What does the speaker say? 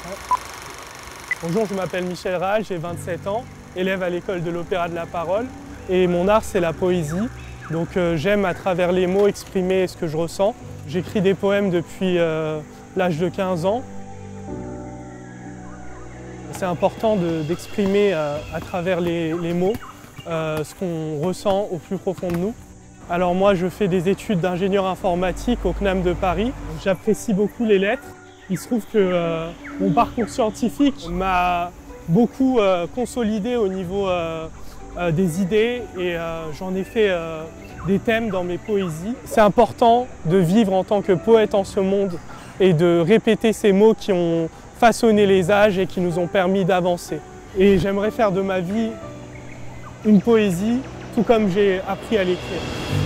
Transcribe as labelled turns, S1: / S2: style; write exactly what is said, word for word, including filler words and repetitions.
S1: Bonjour, je m'appelle Michel Rahl, j'ai vingt-sept ans, élève à l'école de l'Opéra de la Parole. Et mon art, c'est la poésie. Donc euh, j'aime à travers les mots exprimer ce que je ressens. J'écris des poèmes depuis euh, l'âge de quinze ans. C'est important d'exprimer de, euh, à travers les, les mots euh, ce qu'on ressent au plus profond de nous. Alors moi, je fais des études d'ingénieur informatique au C N A M de Paris. J'apprécie beaucoup les lettres. Il se trouve que euh, mon parcours scientifique m'a beaucoup euh, consolidé au niveau euh, euh, des idées et euh, j'en ai fait euh, des thèmes dans mes poésies. C'est important de vivre en tant que poète en ce monde et de répéter ces mots qui ont façonné les âges et qui nous ont permis d'avancer. Et j'aimerais faire de ma vie une poésie, tout comme j'ai appris à l'écrire.